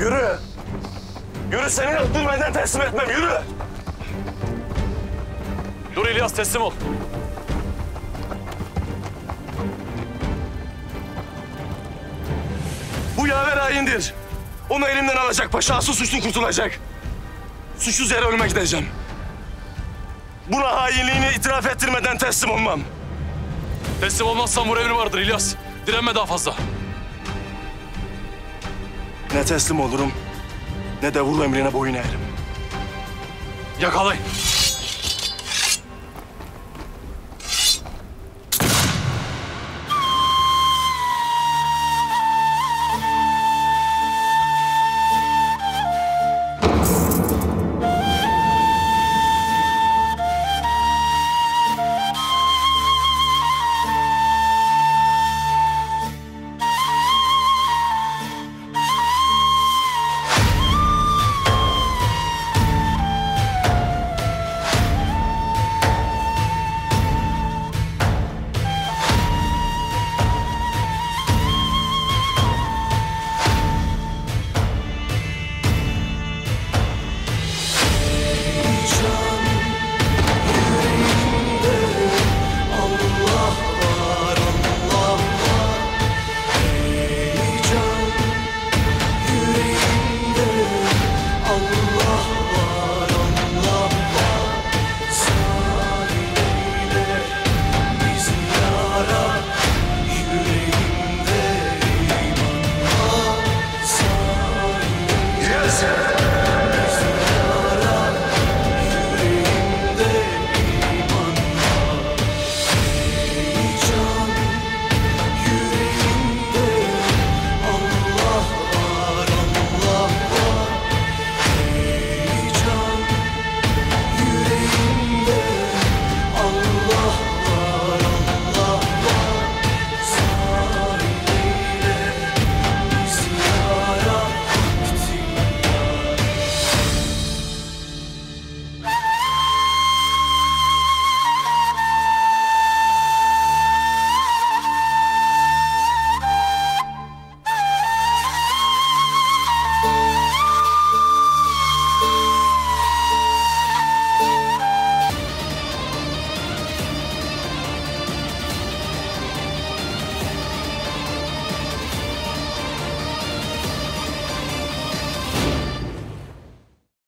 Yürü. Yürü, seni öldürmeden teslim etmem, yürü. Dur İlyas, teslim ol. Bu yaver haindir. Onu elimden alacak paşa, asıl suçlu kurtulacak. Suçsuz yere ölüme gideceğim. Buna hainliğini itiraf ettirmeden teslim olmam. Teslim olmazsan vur emri vardır İlyas. Direnme daha fazla. Ne teslim olurum, ne de vur emrine boyun eğerim. Yakalayın.